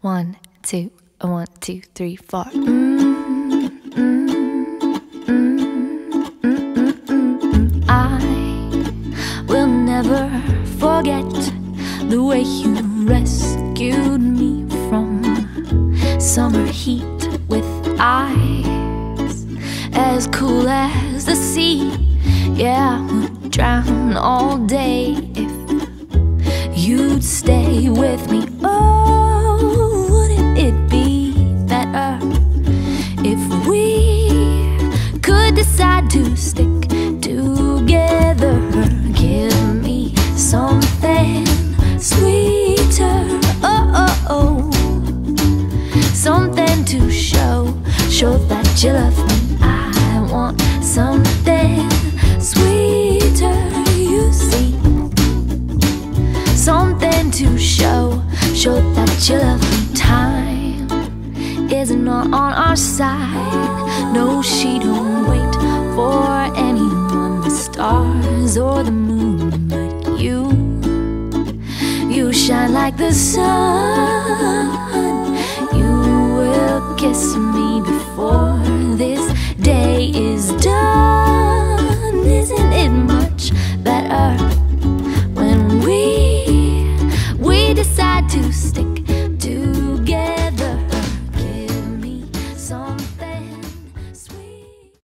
1, 2, 1, 2, 3, 4. I will never forget the way you rescued me from summer heat with eyes as cool as the sea. Yeah, I would drown all day if you'd stay with me. Oh, wouldn't it be better if we could decide to stick together? Give me something sweeter, oh, something to show that you love me. I want something sweeter, you see, something to show that you love me. Time isn't on our side. No, she don't wait for anyone, the stars or the moon, but you shine like the sun. You will kiss me